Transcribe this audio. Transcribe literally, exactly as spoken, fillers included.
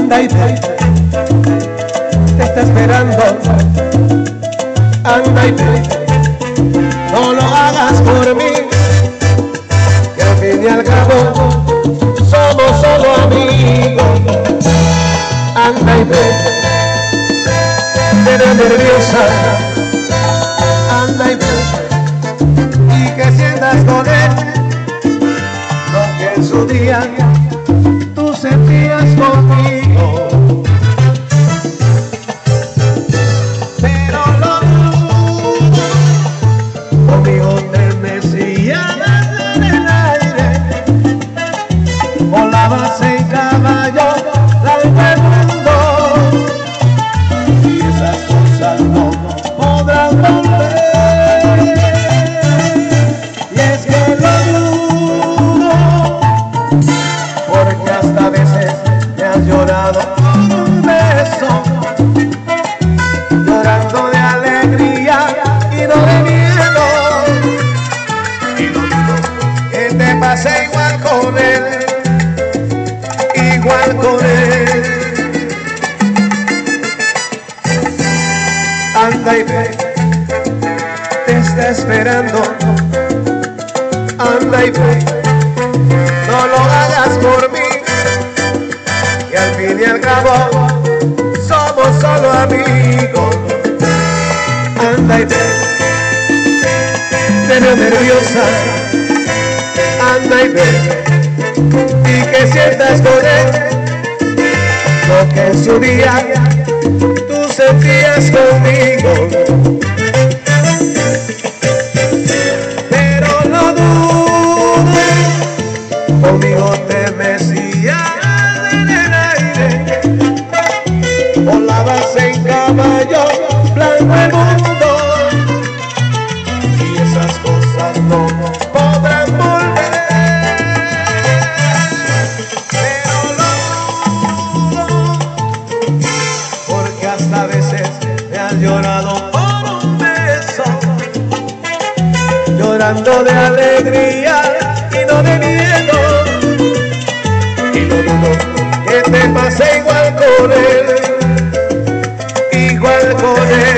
Anda y ve, te está esperando. Anda y ve, no lo hagas por mí, que al fin y al cabo somos solo amigos. Anda y ve, te ve nerviosa. Anda y ve, y que sientas con él lo que en su día tú sentías conmigo. Pero lo dudo, conmigo te mecías en el aire, volabas en caballo largo el mundo, y esas cosas no podrán volver. Y es que lo dudo, porque hasta a veces me has llorado por un beso, llorando de alegría y no de miedo. Y lo digo que te pase igual con él, igual con él. Anda y ve, te está esperando. Anda y ve, no lo hagas por mí, que al fin y al cabo somos solo amigos. Anda y ve, te veo nerviosa. Anda y ve, y que sientas con él lo que en su día tú sentías conmigo. Pero lo dudo, conmigo te mecías en el aire, volabas en caballo blanco el mundo, y esas cosas no podrán volver. Pero lo dudo, porque hasta a veces me has llorado por un beso, llorando de alegría y no de miedo. Y lo dudo que te pase igual con él, igual con él.